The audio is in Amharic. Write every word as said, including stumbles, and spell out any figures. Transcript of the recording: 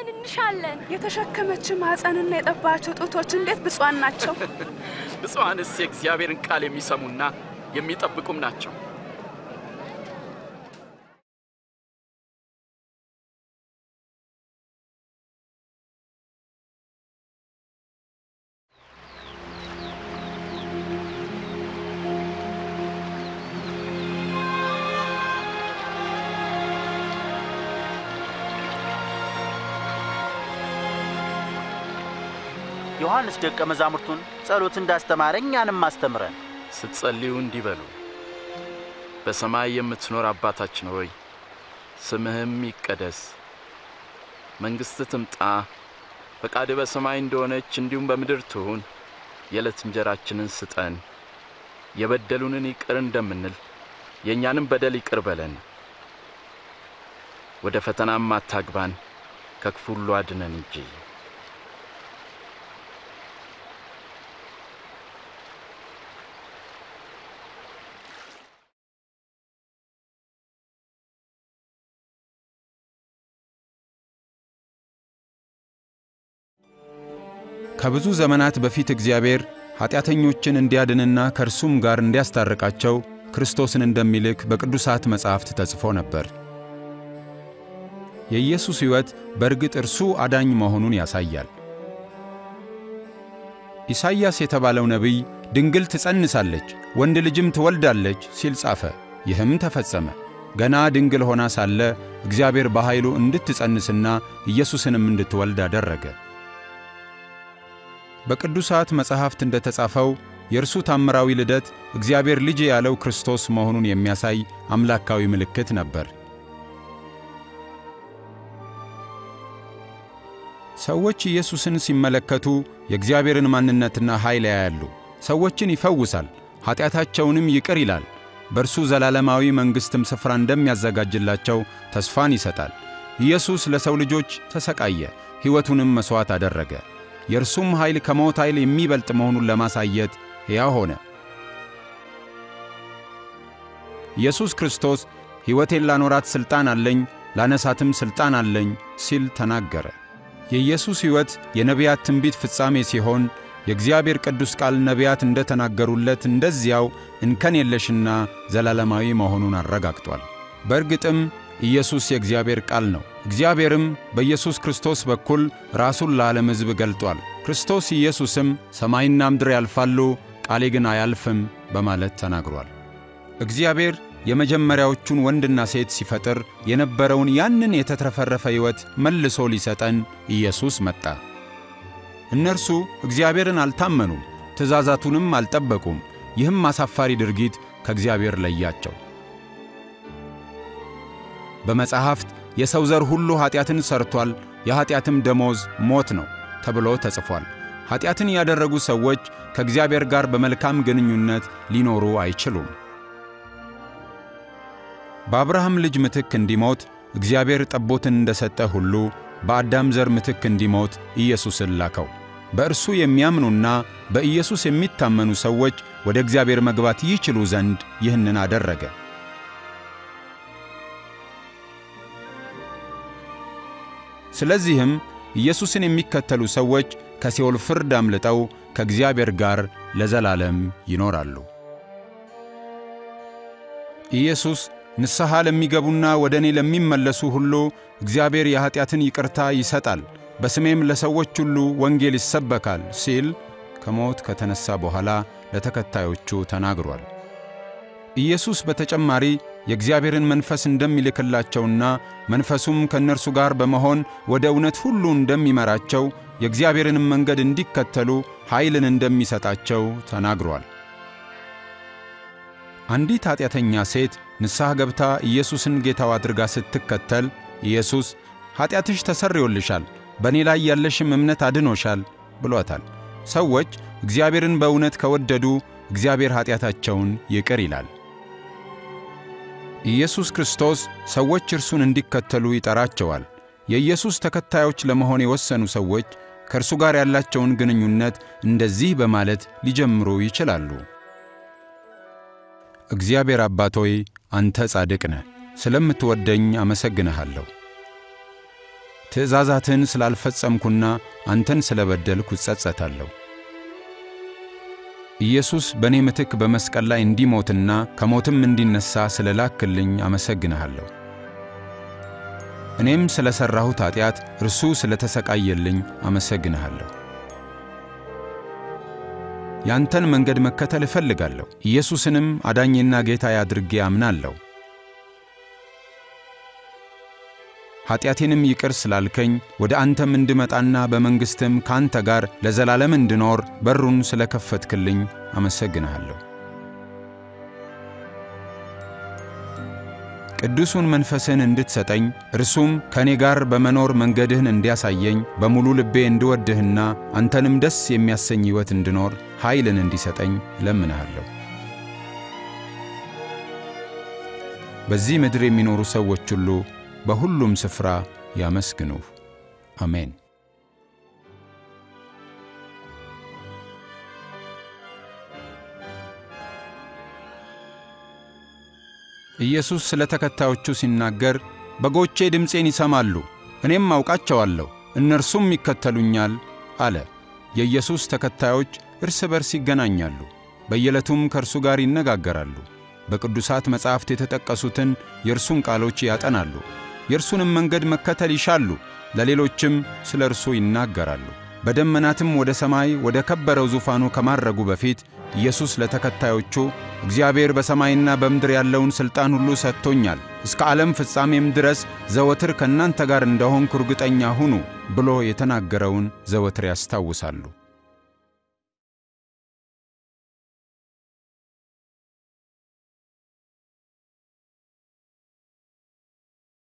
እንሻለን እንሻለን የተሸከመች ማህፀንና የጠባቸው ጡቶች እንዴት ብፁዓን ናቸው ብፁዓንስ የእግዚአብሔርን ቃል የሚሰሙና የሚጠብቁም ናቸው ዮሐንስ ደቀ መዛሙርቱን ጸሎት እንዳስተማረኝ ያንም ማስተምረን ስትጸልዩ እንዲበሉ በሰማይ የምትኖር አባታችን ሆይ ስምህም ይቀደስ መንግሥትህ ትምጣ ፈቃድህ በሰማይ እንደሆነች እንዲሁም በምድር ትሁን የዕለት እንጀራችንን ስጠን የበደሉንን ይቅር እንደምንል የእኛንም በደል ይቅር በለን ወደ ፈተናም አታግባን ከክፉ ሁሉ አድነን እንጂ ከብዙ ዘመናት በፊት እግዚአብሔር ኃጢአተኞችን እንዲያድንና ከእርሱም ጋር እንዲያስታርቃቸው ክርስቶስን እንደሚልክ በቅዱሳት መጻሕፍት ተጽፎ ነበር። የኢየሱስ ሕይወት በእርግጥ እርሱ አዳኝ መሆኑን ያሳያል። ኢሳይያስ የተባለው ነቢይ ድንግል ትጸንሳለች፣ ወንድ ልጅም ትወልዳለች ሲል ጻፈ። ይህም ተፈጸመ። ገና ድንግል ሆና ሳለ እግዚአብሔር በኃይሉ እንድትጸንስና ኢየሱስንም እንድትወልድ አደረገ። በቅዱሳት መጻሕፍት እንደተጻፈው የእርሱ ታምራዊ ልደት እግዚአብሔር ልጅ ያለው ክርስቶስ መሆኑን የሚያሳይ አምላካዊ ምልክት ነበር። ሰዎች ኢየሱስን ሲመለከቱ የእግዚአብሔርን ማንነትና ኃይል ያያሉ። ሰዎችን ይፈውሳል፣ ኃጢአታቸውንም ይቅር ይላል። በእርሱ ዘላለማዊ መንግሥትም ስፍራ እንደሚያዘጋጅላቸው ተስፋን ይሰጣል። ኢየሱስ ለሰው ልጆች ተሰቃየ፣ ሕይወቱንም መሥዋዕት አደረገ። የእርሱም ኃይል ከሞት ኃይል የሚበልጥ መሆኑን ለማሳየት ሕያው ሆነ። ኢየሱስ ክርስቶስ ሕይወቴን ላኖራት ሥልጣን አለኝ፣ ላነሳትም ሥልጣን አለኝ ሲል ተናገረ። የኢየሱስ ሕይወት የነቢያት ትንቢት ፍጻሜ ሲሆን የእግዚአብሔር ቅዱስ ቃል ነቢያት እንደተናገሩለት እንደዚያው እንከን የለሽና ዘላለማዊ መሆኑን አረጋግጧል። በእርግጥም ኢየሱስ የእግዚአብሔር ቃል ነው። እግዚአብሔርም በኢየሱስ ክርስቶስ በኩል ራሱን ለዓለም ሕዝብ ገልጧል። ክርስቶስ ኢየሱስም ሰማይና ምድር ያልፋሉ፣ ቃሌ ግን አያልፍም በማለት ተናግሯል። እግዚአብሔር የመጀመሪያዎቹን ወንድና ሴት ሲፈጥር የነበረውን ያንን የተትረፈረፈ ሕይወት መልሶ ሊሰጠን ኢየሱስ መጣ። እነርሱ እግዚአብሔርን አልታመኑም፣ ትእዛዛቱንም አልጠበቁም። ይህም አሳፋሪ ድርጊት ከእግዚአብሔር ለያቸው። በመጽሐፍት የሰው ዘር ሁሉ ኃጢአትን ሰርቷል፣ የኃጢአትም ደሞዝ ሞት ነው ተብሎ ተጽፏል። ኃጢአትን ያደረጉ ሰዎች ከእግዚአብሔር ጋር በመልካም ግንኙነት ሊኖሩ አይችሉም። በአብርሃም ልጅ ምትክ እንዲሞት እግዚአብሔር ጠቦትን እንደሰጠ ሁሉ በአዳም ዘር ምትክ እንዲሞት ኢየሱስን ላከው። በእርሱ የሚያምኑና በኢየሱስ የሚታመኑ ሰዎች ወደ እግዚአብሔር መግባት ይችሉ ዘንድ ይህንን አደረገ። ስለዚህም ኢየሱስን የሚከተሉ ሰዎች ከሲኦል ፍርድ አምልጠው ከእግዚአብሔር ጋር ለዘላለም ይኖራሉ። ኢየሱስ ንስሐ ለሚገቡና ወደ እኔ ለሚመለሱ ሁሉ እግዚአብሔር የኃጢአትን ይቅርታ ይሰጣል፣ በስሜም ለሰዎች ሁሉ ወንጌል ይሰበካል ሲል ከሞት ከተነሳ በኋላ ለተከታዮቹ ተናግሯል። ኢየሱስ በተጨማሪ የእግዚአብሔርን መንፈስ እንደሚልክላቸውና መንፈሱም ከእነርሱ ጋር በመሆን ወደ እውነት ሁሉ እንደሚመራቸው የእግዚአብሔርንም መንገድ እንዲከተሉ ኃይልን እንደሚሰጣቸው ተናግሯል። አንዲት ኃጢአተኛ ሴት ንስሐ ገብታ ኢየሱስን ጌታዋ አድርጋ ስትከተል ኢየሱስ ኃጢአትሽ ተሰርዮልሻል፣ በእኔ ላይ ያለሽም እምነት አድኖሻል ብሏታል። ሰዎች እግዚአብሔርን በእውነት ከወደዱ እግዚአብሔር ኃጢአታቸውን ይቅር ይላል። ኢየሱስ ክርስቶስ ሰዎች እርሱን እንዲከተሉ ይጠራቸዋል። የኢየሱስ ተከታዮች ለመሆን የወሰኑ ሰዎች ከእርሱ ጋር ያላቸውን ግንኙነት እንደዚህ በማለት ሊጀምሩ ይችላሉ። እግዚአብሔር አባት ሆይ አንተ ጻድቅ ነህ፣ ስለምትወደኝ አመሰግንሃለሁ። ትእዛዛትን ስላልፈጸምኩና አንተን ስለበደልኩ እጸጸታለሁ። ኢየሱስ በእኔ ምትክ በመስቀል ላይ እንዲሞትና ከሞትም እንዲነሳ ስለላክልኝ አመሰግንሃለሁ። እኔም ስለሰራሁት ኃጢአት እርሱ ስለተሰቃየልኝ አመሰግንሃለሁ። ያንተን መንገድ መከተል እፈልጋለሁ። ኢየሱስንም አዳኝና ጌታዬ አድርጌ አምናለሁ። ኃጢአቴንም ይቅር ስላልከኝ ወደ አንተም እንድመጣና በመንግሥትም ካንተ ጋር ለዘላለም እንድኖር በሩን ስለከፈትክልኝ አመሰግንሃለሁ። ቅዱሱን መንፈስን እንድትሰጠኝ እርሱም ከኔ ጋር በመኖር መንገድህን እንዲያሳየኝ በሙሉ ልቤ እንድወድህና አንተንም ደስ የሚያሰኝ ሕይወት እንድኖር ኃይልን እንዲሰጠኝ እለምንሃለሁ። በዚህ ምድር የሚኖሩ ሰዎች ሁሉ በሁሉም ስፍራ ያመስግኑህ። አሜን። ኢየሱስ ስለ ተከታዮቹ ሲናገር በጎቼ ድምፄን ይሰማሉ፣ እኔም አውቃቸዋለሁ፣ እነርሱም ይከተሉኛል አለ። የኢየሱስ ተከታዮች እርስ በርስ ይገናኛሉ፣ በየዕለቱም ከእርሱ ጋር ይነጋገራሉ። በቅዱሳት መጻሕፍት የተጠቀሱትን የእርሱን ቃሎች ያጠናሉ፣ የእርሱንም መንገድ መከተል ይሻሉ፣ ለሌሎችም ስለ እርሱ ይናገራሉ። በደመናትም ወደ ሰማይ ወደ ከበረው ዙፋኑ ከማረጉ በፊት ኢየሱስ ለተከታዮቹ እግዚአብሔር በሰማይና በምድር ያለውን ሥልጣን ሁሉ ሰጥቶኛል፣ እስከ ዓለም ፍጻሜም ድረስ ዘወትር ከእናንተ ጋር እንደሆንኩ እርግጠኛ ሁኑ ብሎ የተናገረውን ዘወትር ያስታውሳሉ።